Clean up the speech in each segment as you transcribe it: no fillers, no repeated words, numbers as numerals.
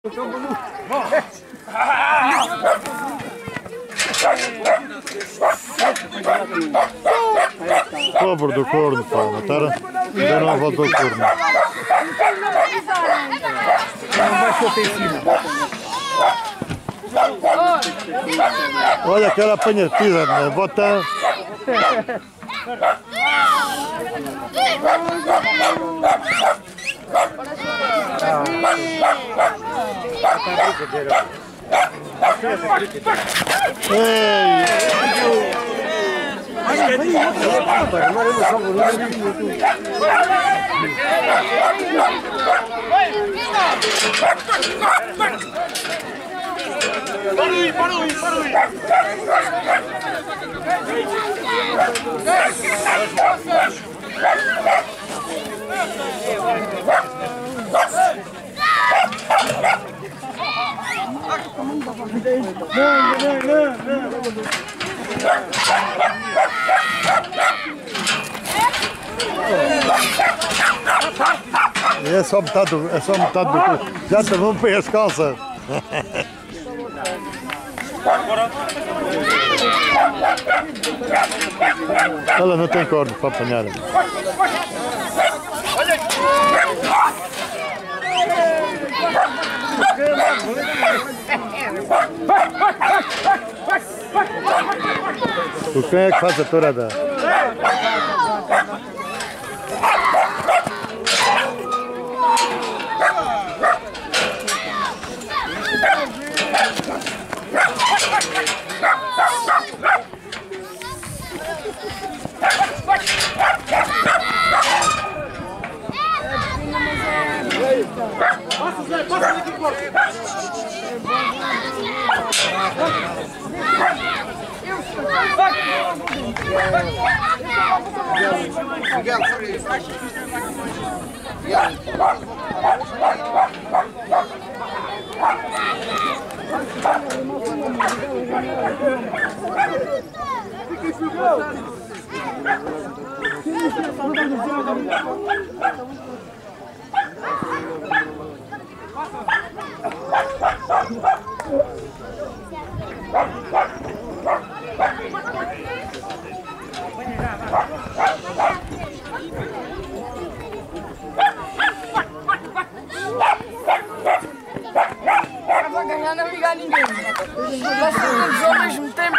Pobre do corno, pá, mataram. Ainda não voltou o corno. Não baixou até em cima. Olha aquela apanha de pisa, né? Bota. É só metade do já está bom para as calças. Ela não tem corno para apanhar. O quem é que faz a tourada? Passa, Zé, passa daqui fora. Vai ganhar, não ligar ninguém. Nós fazemos ao mesmo tempo.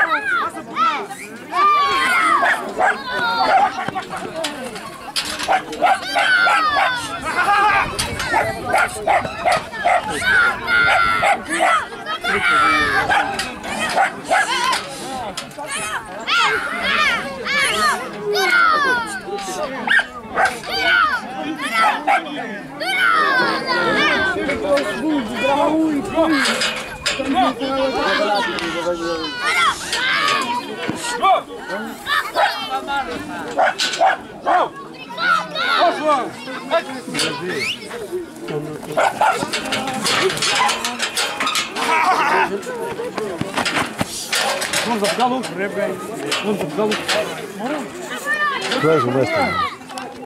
Vamos a pegar louco, né, bem? Vamos a pegar louco. Tu és o mestre.